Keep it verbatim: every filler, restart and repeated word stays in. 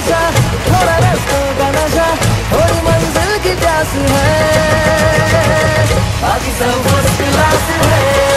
नशा, थोड़ा रास्तों का नशा, थोड़ी मंजिल की प्यास है, बाकी सब फर्स्ट क्लास है।